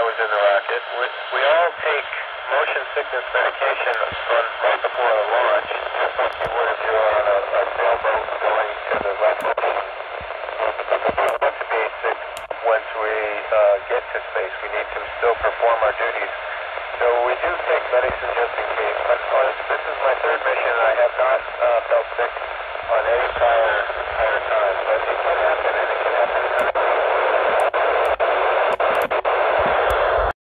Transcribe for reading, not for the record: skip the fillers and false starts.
was in the rocket. We all take motion sickness medication right before a launch, just like you would if you were on a sailboat going to the left ocean. We don't want to be sick once we get to space. We need to still perform our duties. So we do take medicine just in case. But this is my third mission, and I have not felt sick